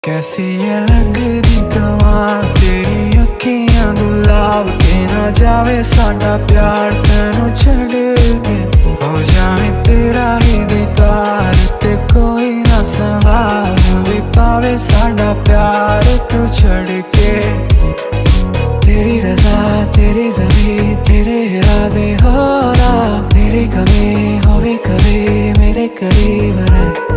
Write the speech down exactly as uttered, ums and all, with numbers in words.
कैसी ये लगदी कमाल तेरी अखियां गुलाब के ना जावे साडा प्यार तेनू छड़ के हो जावे तेरा ही दीदार ते कोई ना संभाल भी पावे साडा प्यार तू छड़ के। तेरी रज़ा तेरी ज़मीं तेरे इरादे हो रहा तेरी कमी होवे कभी मेरे करीब रह।